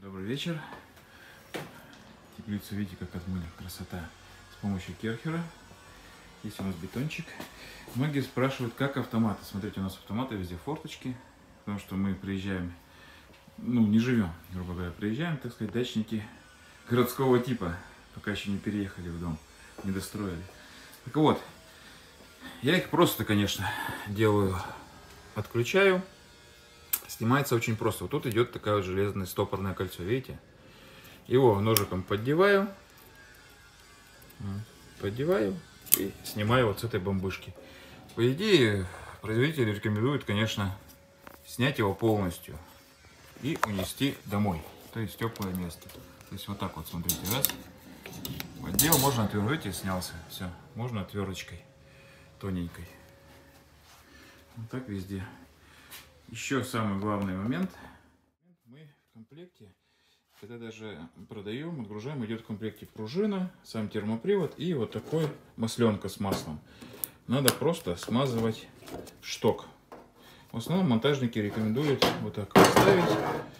Добрый вечер. Теплицу видите, как отмыли. Красота. С помощью керхера. Здесь у нас бетончик. Многие спрашивают, как автоматы. Смотрите, у нас автоматы везде форточки. Потому что мы приезжаем, не живем, грубо говоря, приезжаем, так сказать, дачники городского типа. Пока еще не переехали в дом, не достроили. Так вот, я их просто, конечно, делаю, отключаю. Снимается очень просто. Вот тут идет такая вот железное стопорное кольцо, видите? Его ножиком поддеваю и снимаю вот с этой бомбышки. По идее, производитель рекомендует, конечно, снять его полностью и унести домой, то есть в теплое место. То есть вот так вот, смотрите, раз. Поддел, можно отверть, видите, снялся. Все, можно отверточкой тоненькой. Вот так везде. Еще самый главный момент. Мы в комплекте, когда даже продаем, отгружаем, идет в комплекте пружина, сам термопривод и вот такой масленка с маслом. Надо просто смазывать шток. В основном монтажники рекомендуют вот так поставить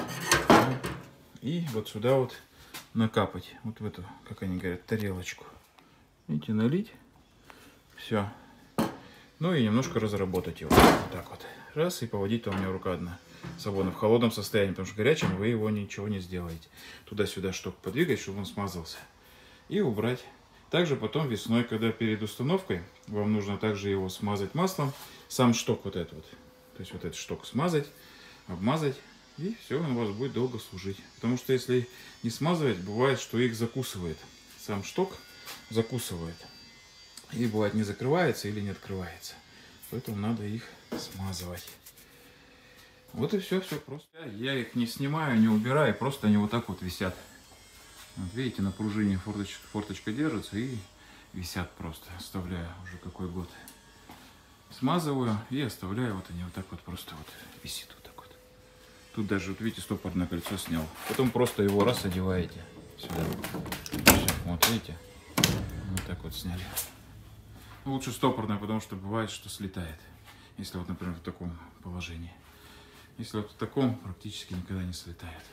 и вот сюда вот накапать. Вот в эту, как они говорят, тарелочку. Видите, налить. Все. Ну и немножко разработать его. Вот так вот. Раз, и поводить, то у меня рука одна свободна в холодном состоянии, потому что горячим вы его ничего не сделаете. Туда-сюда шток подвигать, чтобы он смазался. И убрать. Также потом весной, когда перед установкой, вам нужно также его смазать маслом. Сам шток вот этот вот. То есть вот этот шток смазать, обмазать. И все, он у вас будет долго служить. Потому что если не смазывать, бывает, что их закусывает. Сам шток закусывает. И бывает не закрывается или не открывается. Поэтому надо их смазывать. Вот и все, все просто. Я их не снимаю, не убираю, просто они вот так вот висят. Вот видите, на пружине форточка держится и висят просто. Оставляю уже какой год. Смазываю и оставляю, вот они вот так вот просто вот висит вот так вот. Тут даже, вот видите, стопорное кольцо снял. Потом просто его раз одеваете сюда. Все, вот видите, вот так вот сняли. Лучше стопорное, потому что бывает, что слетает. Если вот, например, в таком положении. Если вот в таком, практически никогда не слетает.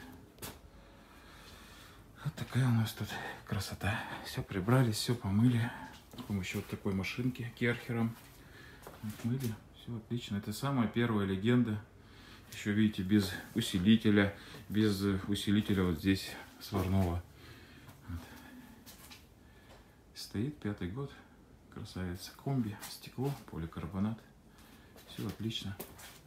Вот такая у нас тут красота. Все прибрали, все помыли. С помощью вот такой машинки керхером. Отмыли. Все отлично. Это самая первая легенда. Еще, видите, без усилителя. Без усилителя вот здесь сварного. Вот. Стоит 5-й год. Красавица. Комби, стекло, поликарбонат. Все отлично.